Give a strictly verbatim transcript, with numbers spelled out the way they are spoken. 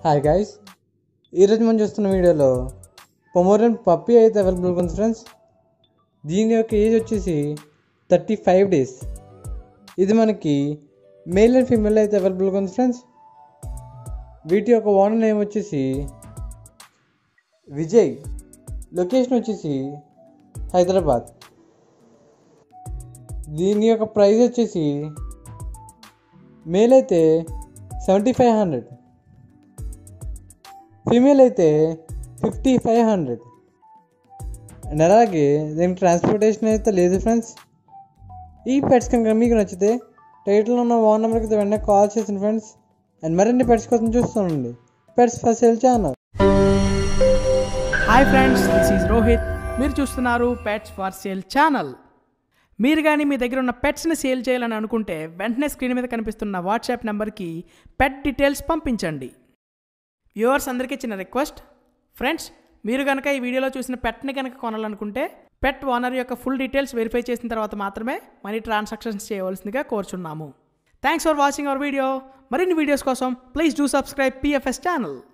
Hi guys, ఈరోజు మనం చూస్తున్న వీడియోలో పొమోరియన్ పప్పీ అయితే అవైలబుల్గా ఉంది ఫ్రెండ్స్. దీని యొక్క ఏజ్ వచ్చేసి థర్టీ ఫైవ్ డేస్. ఇది మనకి మేల్ అండ్ ఫీమేల్ అయితే అవైలబుల్గా ఉంది ఫ్రెండ్స్. వీటి యొక్క ఓనర్ నేమ్ వచ్చేసి విజయ్. లొకేషన్ వచ్చేసి హైదరాబాద్. దీని యొక్క ప్రైస్ వచ్చేసి మేల్ అయితే సెవెంటీ ఫైవ్ హండ్రెడ్, ఫీమేల్ అయితే ఫిఫ్టీ ఫైవ్ హండ్రెడ్. అండ్ అలాగే దీనికి ట్రాన్స్పోర్టేషన్ అయితే లేదు ఫ్రెండ్స్. ఈ పెట్స్ కనుక మీకు నచ్చితే టైటిల్లో ఉన్న ఫోన్ నెంబర్కి వెంటనే కాల్ చేసిన ఫ్రెండ్స్. అండ్ మరిన్ని పెట్స్ కోసం చూస్తుండండి pets for sale channel. Hi friends, this is Rohit. మీరు చూస్తున్నారు పెట్స్ ఫర్ సేల్ ఛానల్. మీరు కానీ మీ దగ్గర ఉన్న పెట్స్ని సేల్ చేయాలని అనుకుంటే వెంటనే స్క్రీన్ మీద కనిపిస్తున్న వాట్సాప్ నెంబర్కి పెట్ డీటెయిల్స్ పంపించండి. వ్యూవర్స్ అందరికీ చిన్న రిక్వెస్ట్ ఫ్రెండ్స్, మీరు కనుక ఈ వీడియోలో చూసిన పెట్ని కనుక కొనాలనుకుంటే పెట్ ఓనర్ యొక్క ఫుల్ డీటెయిల్స్ వెరిఫై చేసిన తర్వాత మాత్రమే మనీ ట్రాన్సాక్షన్స్ చేయవలసిందిగా కోరుచున్నాము. Thanks for watching our video. మరిన్ని వీడియోస్ కోసం please do subscribe PFS channel.